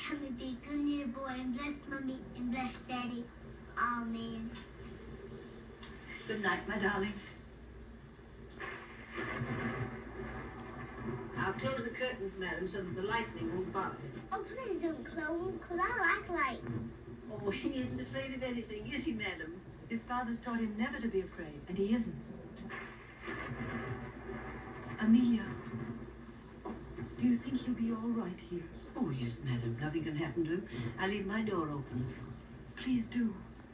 Let me be a good little boy and bless Mummy and bless Daddy. Amen. Good night, my darling. I'll close the curtains, madam, so that the lightning won't bother him. Oh, please don't close, because I like light. Oh, he isn't afraid of anything, is he, madam? His father's taught him never to be afraid, and he isn't. Amelia, do you think he'll be all right here? Oh, yes, madam. Nothing can happen to him. I'll leave my door open. Please do.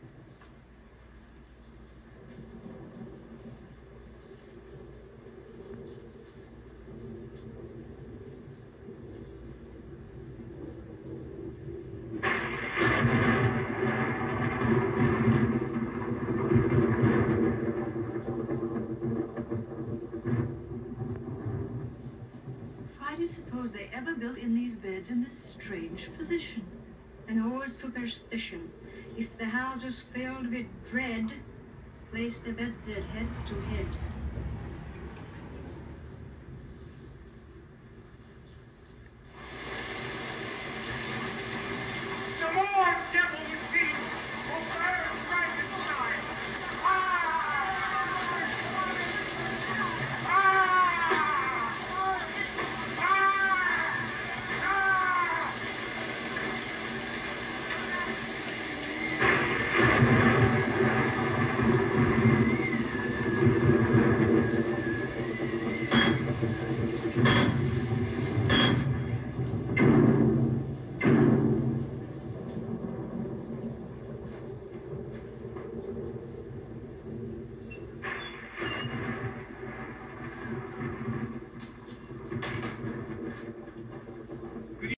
They ever built in these beds in this strange position? An old superstition. If the house was filled with dread, place the beds at head to head.